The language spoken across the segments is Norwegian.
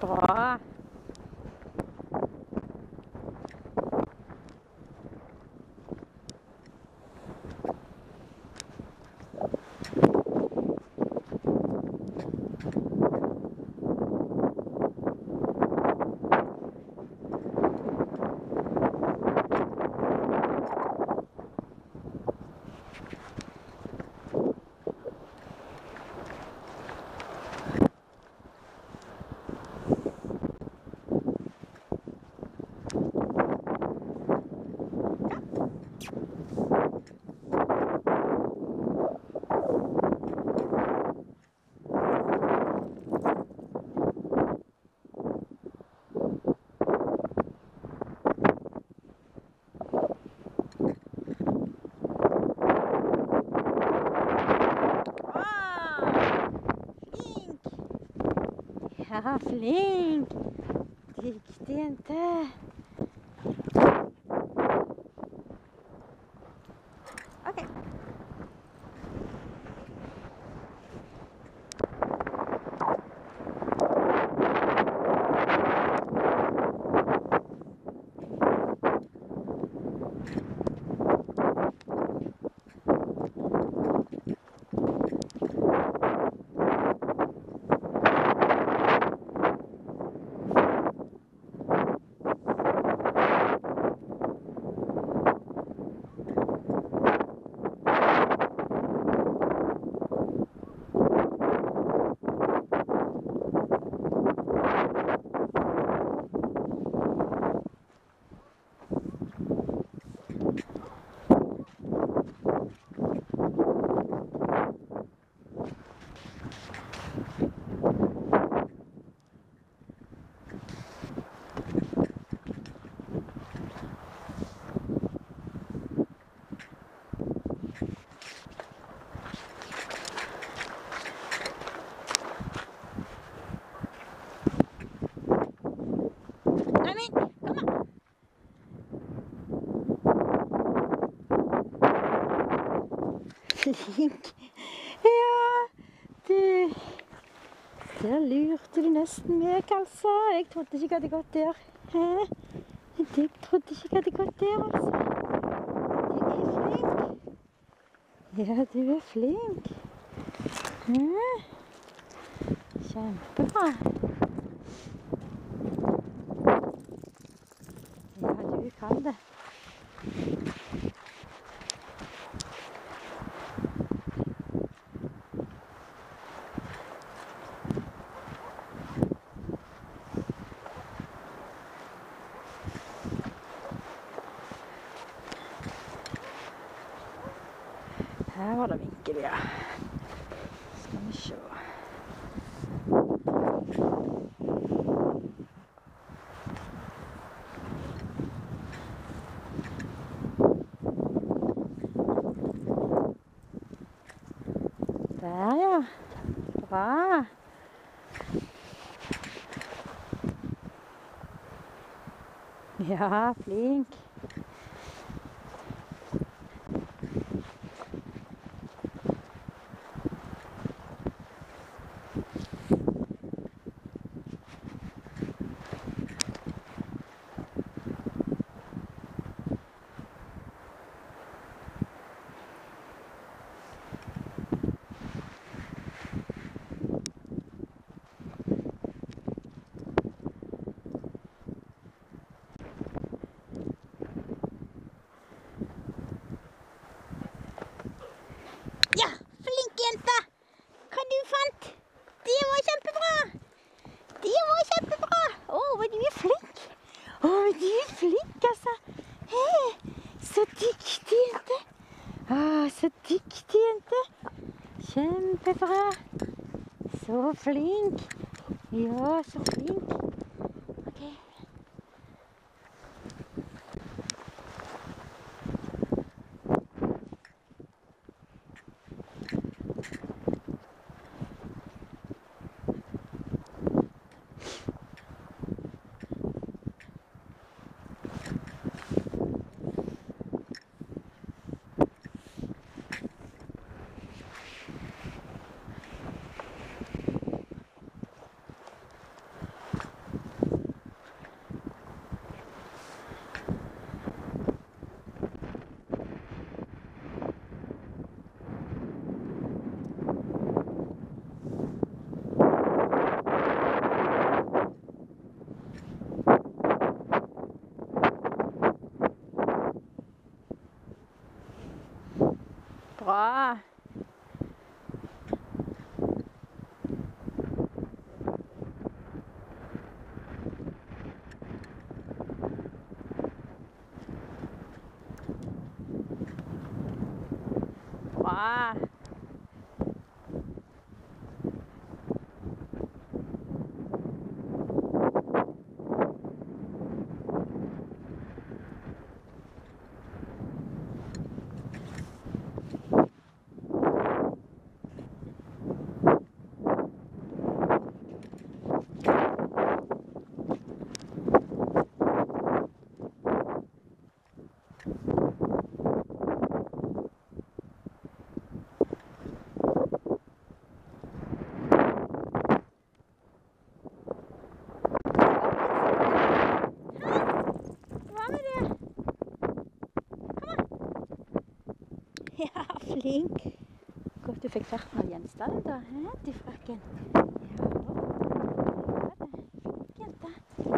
Bra. Ja, flink. Dyktig jente. Ok. Flink. Ja, du. Der lurte du nesten meg, altså. Jeg trodde ikke jeg hadde gått der. Hæ? Jeg trodde ikke jeg hadde gått der, altså. Du er flink. Ja, du er flink. Hæ? Kjempebra. Ja, du kan det. Her var det vinkel, ja. Skal vi se. Der, ja. Bra. Ja, flink. Ja, flink jente! Hva du fant? Det var kjempebra! Det var kjempebra! Å, men du er flink! Å, men du er flink, altså! Hei, så dyktig jente! Å, så dyktig jente! Kjempebra! Så flink! Ja, så flink! Ok. flink. Godt du fikk tatt med gjenstanden da, til frakken. Ja, bra det. Flink jente.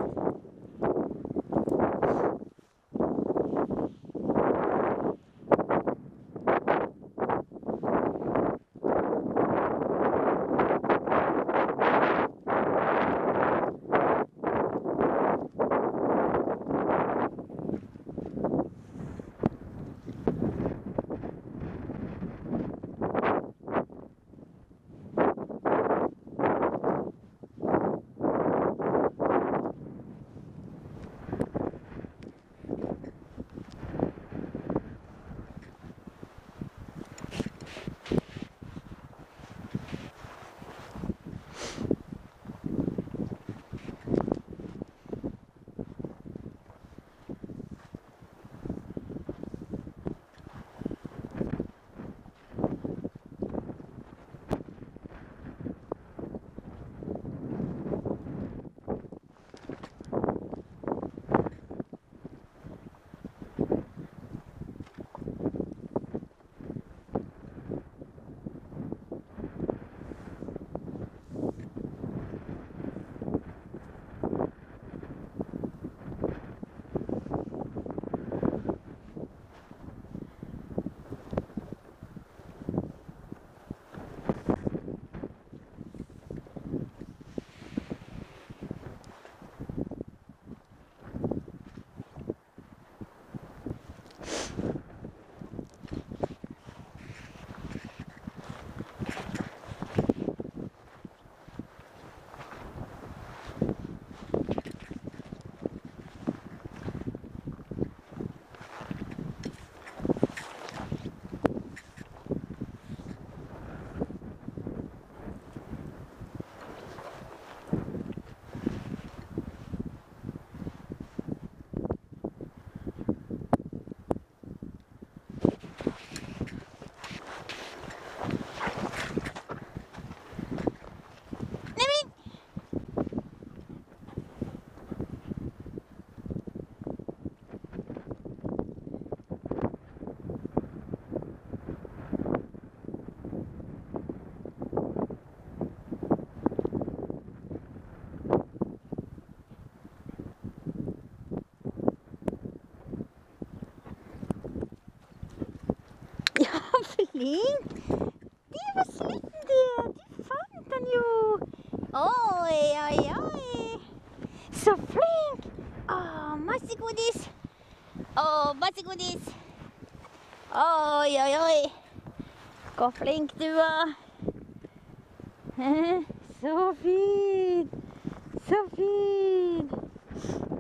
Ja, flink. De var sliten der. De fant den jo. Oi, oi, oi. Så flink. Masse godis. Masse godis. Oi, oi, oi. Hvor flink du var. Så fin. Så fin.